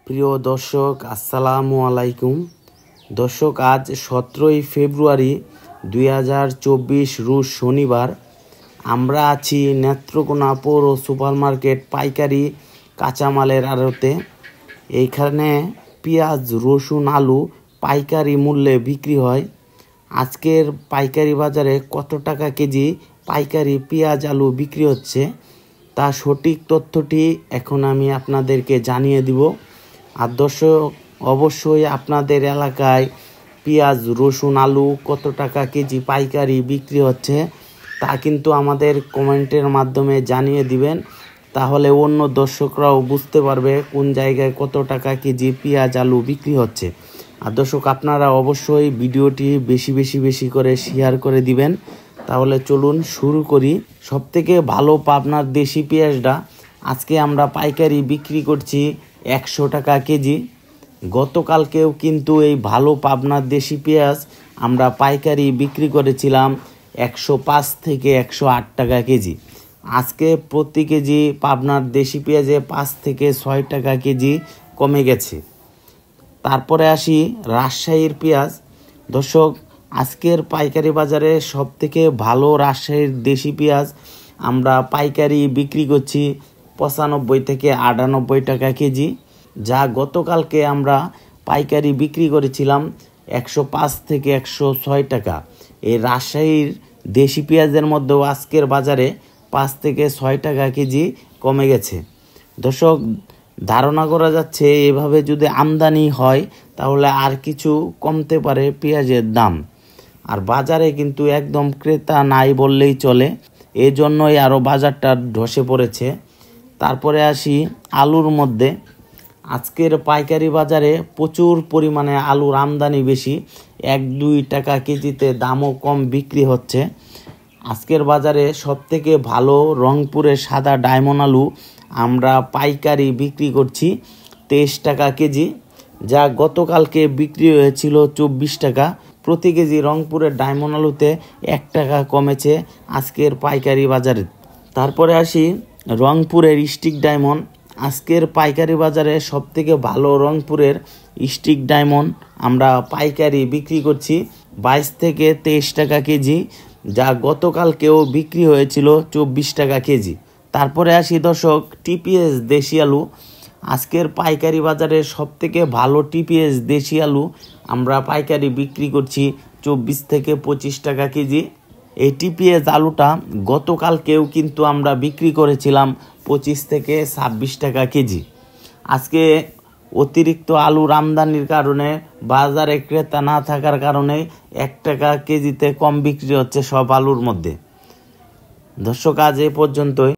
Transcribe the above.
প্রিয় দর্শক, আসসালামু আলাইকুম। দর্শক, আজ 17ই ফেব্রুয়ারি 2024 রোজ শনিবার। আমরা আছি নেত্রকোনা পৌর সুপারমার্কেট পাইকারি কাঁচামালের আড়তে। এইখানে পেঁয়াজ, রসুন, আলু পাইকারি মূল্যে বিক্রি হয়। আজকের পাইকারি বাজারে কত টাকা কেজি পাইকারি পেঁয়াজ, আলু বিক্রি হচ্ছে তা সঠিক তথ্যটি এখন আমি আপনাদেরকে জানিয়ে দিব। আর দর্শক, অবশ্যই আপনাদের এলাকায় পেঁয়াজ, রসুন, আলু কত টাকা কেজি পাইকারি বিক্রি হচ্ছে তা কিন্তু আমাদের কমেন্টের মাধ্যমে জানিয়ে দিবেন। তাহলে অন্য দর্শকরাও বুঝতে পারবে কোন জায়গায় কত টাকা কেজি পেঁয়াজ, আলু বিক্রি হচ্ছে। আর দর্শক, আপনারা অবশ্যই ভিডিওটি বেশি করে শেয়ার করে দিবেন। তাহলে চলুন শুরু করি। সবথেকে ভালো পাবনার দেশি পেঁয়াজটা আজকে আমরা পাইকারি বিক্রি করছি 100 টাকা কেজি। গতকালকেও কিন্তু এই ভালো পাবনার দেশি পেঁয়াজ আমরা পাইকারি বিক্রি করেছিলাম 105 থেকে 108 টাকা কেজি। আজকে প্রতি কেজি পাবনার দেশি পেঁয়াজে 5 থেকে 6 টাকা কেজি কমে গেছে। তারপরে আসি রাজশাহীর পেঁয়াজ। দর্শক, আজকের পাইকারি বাজারে সবথেকে ভালো রাজশাহীর দেশি পেঁয়াজ আমরা পাইকারি বিক্রি করছি 95 থেকে 98 টাকা কেজি, যা গতকালকে আমরা পাইকারি বিক্রি করেছিলাম 105 থেকে 106 টাকা। এই রাজশাহীর দেশি পেঁয়াজের মধ্যেও আজকের বাজারে 5 থেকে 6 টাকা কেজি কমে গেছে। দর্শক, ধারণা করা যাচ্ছে এভাবে যদি আমদানি হয় তাহলে আর কিছু কমতে পারে পেঁয়াজের দাম। আর বাজারে কিন্তু একদম ক্রেতা নাই বললেই চলে, এজন্যই আরও বাজারটা ধসে পড়েছে। তারপরে আসি আলুর মধ্যে। আজকের পাইকারি বাজারে প্রচুর পরিমাণে আলুর আমদানি বেশি, 1-2 টাকা কেজিতে দামও কম বিক্রি হচ্ছে। আজকের বাজারে সবথেকে ভালো রংপুরের সাদা ডায়মন্ড আলু আমরা পাইকারি বিক্রি করছি 23 টাকা কেজি, যা গতকালকে বিক্রি হয়েছিল 24 টাকা প্রতি কেজি। রংপুরের ডায়মন্ড আলুতে 1 টাকা কমেছে আজকের পাইকারি বাজারে। তারপরে আসি রংপুরের স্টিক ডায়মন্ড। আজকের পাইকারি বাজারে সবথেকে ভালো রংপুরের স্টিক ডায়মন্ড আমরা পাইকারি বিক্রি করছি 22 থেকে 23 টাকা কেজি, যা গতকালকেও বিক্রি হয়েছিল 24 টাকা কেজি। তারপরে আসি দর্শক টিপিএস দেশি আলু। আজকের পাইকারি বাজারে সবথেকে ভালো টিপিএস দেশি আলু আমরা পাইকারি বিক্রি করছি 24 থেকে 25 টাকা কেজি। এই টিপিএস আলুটা গতকালকেও কিন্তু আমরা বিক্রি করেছিলাম 25 থেকে 26 টাকা কেজি। আজকে অতিরিক্ত আলুর আমদানির কারণে বাজারে ক্রেতা না থাকার কারণে 1 টাকা কেজিতে কম বিক্রি হচ্ছে সব আলুর মধ্যে। দর্শক, আজ এ পর্যন্তই।